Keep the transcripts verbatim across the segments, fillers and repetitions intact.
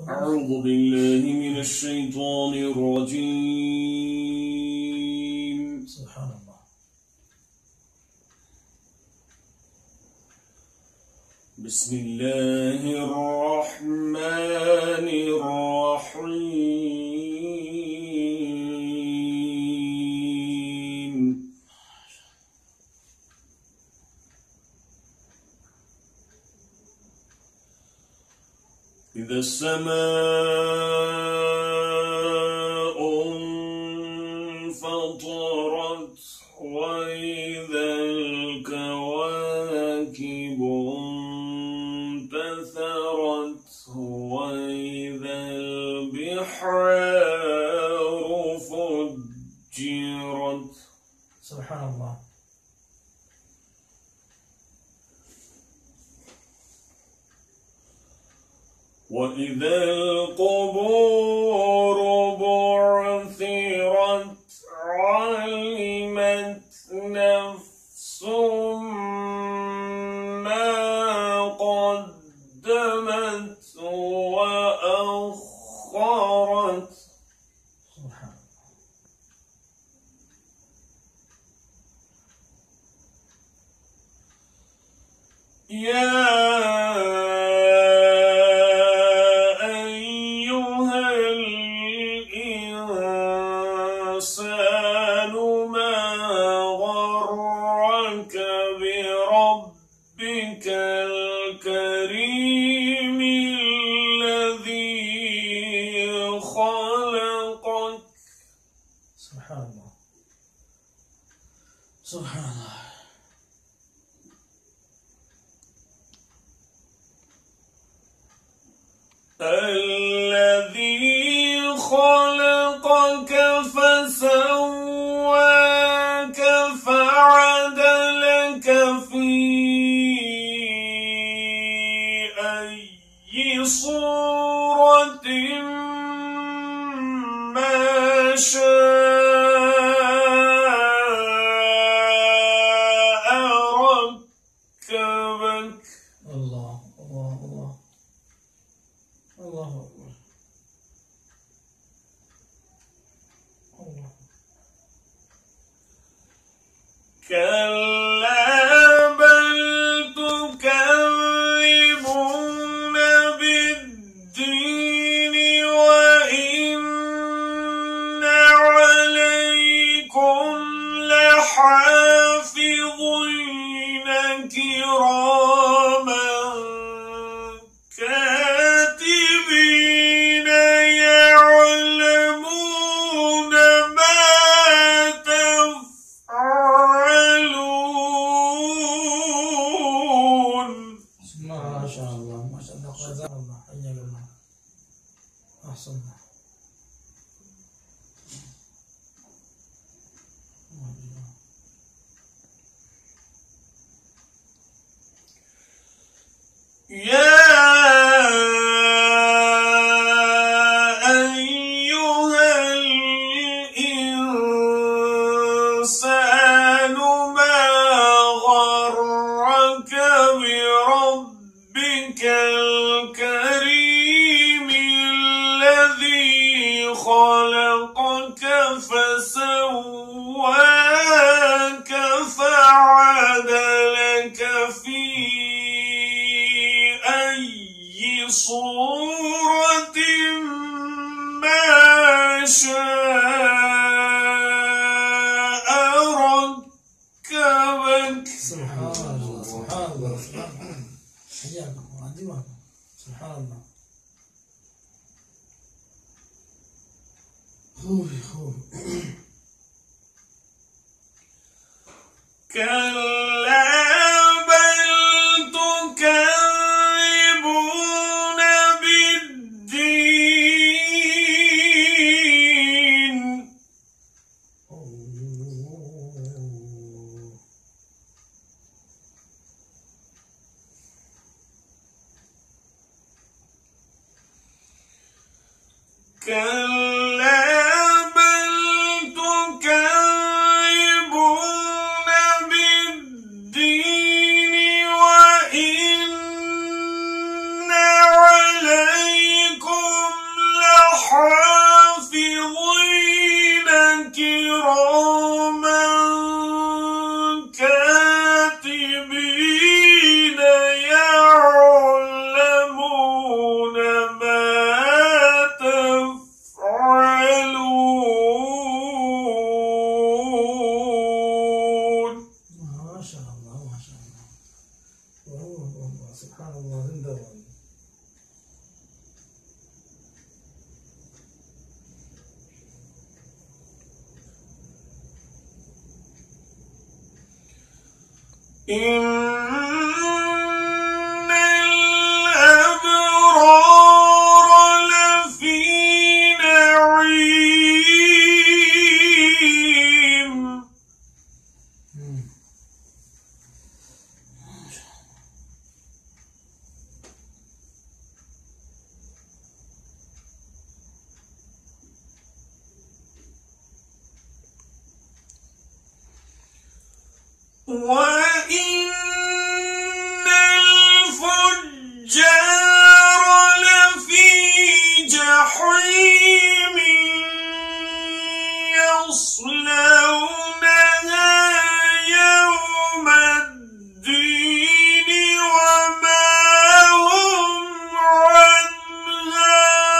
أعوذ بالله من الشيطان الرجيم. سبحان الله. بسم الله الرحمن الرحيم. إذا السماء انفطرت وإذا الكواكب انتثرت وإذا البحار فجرت. سبحان الله. وإذا القبور بعثرت علمت نفس ما قدمت وأخرت. سبحان الله. يا بربك الكريم الذي خلقك. سبحان الله. سبحان الله. الذي خلقك فسواك فعدلك في أي صورة ما شاء ركبك. الله الله الله الله أكبر. الله. كلا بل تكذبون بالدين وإن عليكم لحافظين كراما كاتبين يعلمون ما تفعلون. ما شاء الله ما شاء الله. جزاك الله. حياك الله. أحسن. يا أيها الإنسان ما غرك بربك الكريم الذي خلقك فسواك فعدلك في أي صورة ما شاء ركبك. سبحان الله. سبحان الله. حياكم الله. عظيمكم. سبحان الله. خوي خوي. كلا بل تكذبون بالدين. كلا بل تكذبون بالدين وإن عليكم دون. إن الأبرار لفي نعيم. وإن الفجار لفي جحيم يصلونها يوم الدين وما هم عنها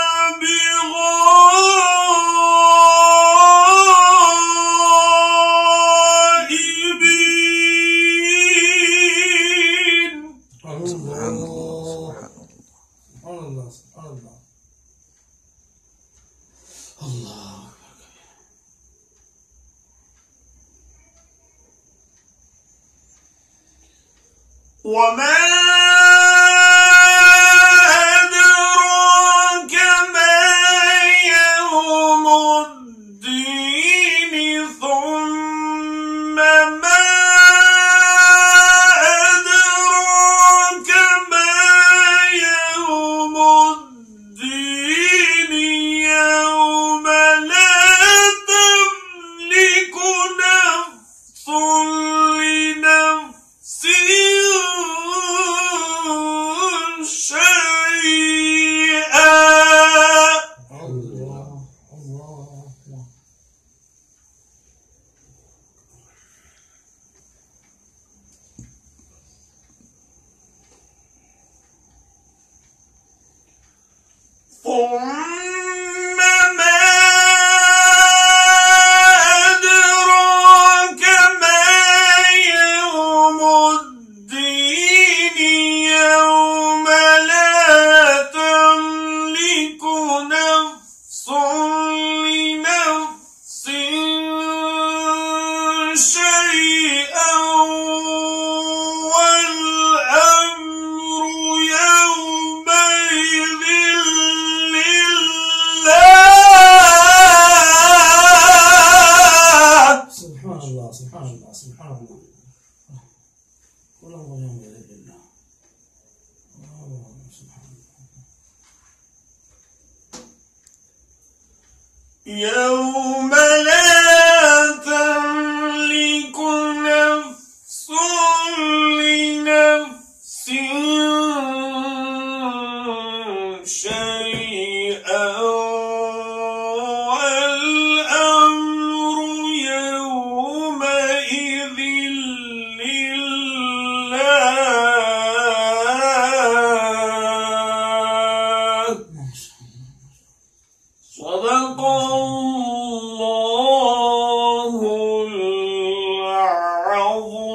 بغائبين. سبحان الله سبحان سبحان الله الله. سبحان الله. الله أكبر. وما أدراك ما يوم الدين ثم ما أدراك ما يوم الدين يوم لا تملك نفس لنفس شيئا. الله الله الله. ثم ما أدراك ما يوم الدين يوم لا تملك نفس لنفس شيئا والأمر يومئذ لله. سبحان الله سبحان الله سبحان الله. كل أمر يومئذ لله. الله سبحان الله. يوم لا تملك نفس لنفس شيئا والأمر يومئذ لله. ما شاء الله. صدق الله العظيم.